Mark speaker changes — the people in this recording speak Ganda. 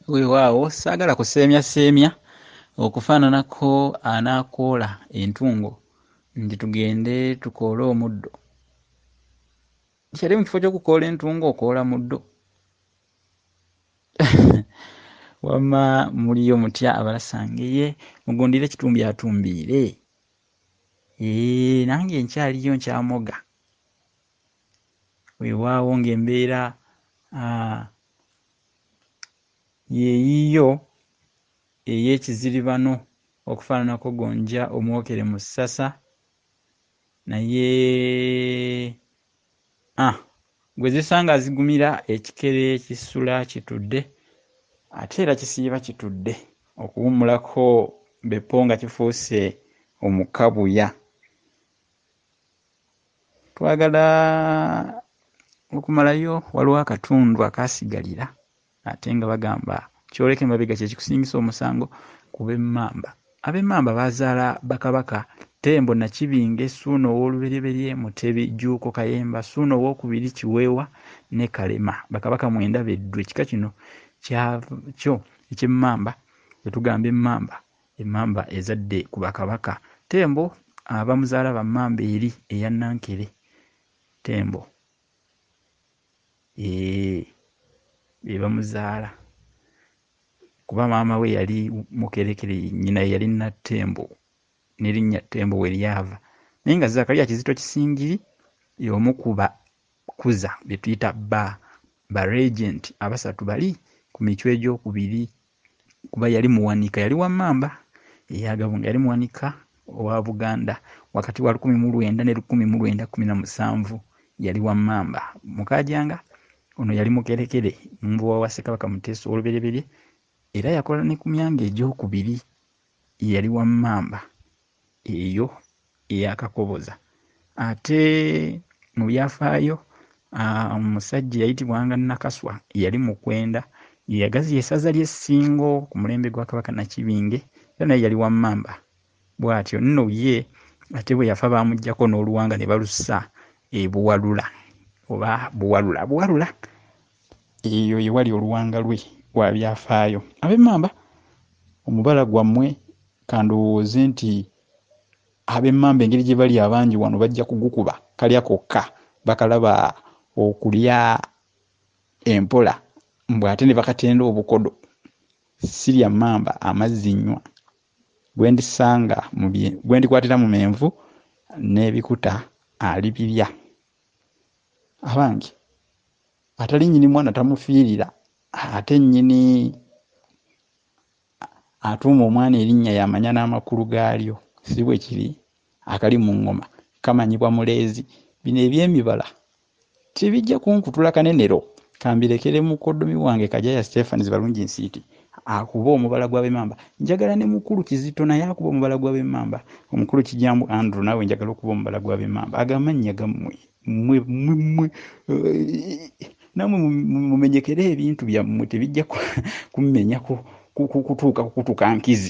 Speaker 1: Weewaawo saagala kuseemyaseemya okufaananako anaakoola entungo nti tugende tukoole omuddo. Kyali mu kifo ky'okukoola entungo okoola muddo. Wamma muliyo mutya abalasangeye mugundire kitumbi atumbiire. Nange nkyaliyo nkyamoga. Weewaawo ng'embeera yeeyiyo ey'ekiziribano okufaananako gonja omwokere mu ssasa naye gwe zisanga zigumira ekikere kisula kitudde ate era kisiiba kitudde okuwummulako beppo nga kifuuse omukabuya. Twagala okumalayo waliwo akatundu akaasigalira ate nga bagamba kyoleka emabega kye kikusingisa omusango kuba emmamba. Ab'emmamba bazaala Bakabaka Ttembo Nakibinge, Ssuuna ow'olubereberye, Mutebi, Jjuuko, Kayemba, Ssuuna owookubiri, Kiweewa ne Kalema. Bakabaka 9 beddwe. Ekika kino kyo eky'emmamba bwe tugamba emmamba ezadde ku Bakabaka. Ttembo abamuzaala bammamba eri eya Nankere. Ttembo be bamuzaala kuba maama we yali Mukerekere, nnyina yali Nattembo n'erinnya Ttembo we lyava. Naye nga Zaakaliya Kizito Kisingiri y'omu ku bakuza be tuyita ba regent abasatu bali ku micwe egy'okubiri kuba yali muwanika, yali wammamba eyagabunga, yali muwanika owa Buganda wakati wa 1900 ne 1917 yali wammamba. Mukaajanga ono yali Mukerekere, Nvuwa wa Ssekabaka Muteesa ow'olubereberye era yakola ne ku myanga egy'okubiri yali wammamba eyo eyakakoboza. Ate mu byafaayo omusajja yayitibwanga Nakaswa yali Mukwenda yagaziya essaza ly'e Ssingo ku mulembe gwa Kabaka Nakibinge era naye yali wammamba bw'atyo. Nno ye ate bwe yafa baamuggyako n'oluwanga ne balussa e Buwalula oba Buwalula eyo ye wali oluwanga lwe lwa byafaayo. Ab'emmamba omubala gwammwe kandowooze nti ab'emmamba engeri gye bali abangi wano bajja kugukuba kalya kokka bakalaba okulya empola mbw ate ne bakatenda obukodo. Sirya mmamba amazzi nnywa bwe ndikwatira mu menvu n'ebikuta alibirya. Abange atali nnyini mwana tamufiirira, ate nnyini atuuma omwana erinnya yamanya n'amakulu gaalyo. Si bwe kiri akali mu ngoma kamanyibwa muleezi. Bino eby'emibala tebijja kunkutula kanenero, kambirekere mukoddomi wange Kajaya Stephens Balungi Nsiiti akuba omubala gw'ab'emmamba. Njagala ne mukulu Kizito naye akuba omubala gw'ab'emmamba. Omukulu Kijambu Andrew naawe njagala okuba omubala gw'ab'emmamba. Agamannya gammwe namwe mumenyekere ebintu byammwe tebijja kummenya kutuuka kukutuka nkizi.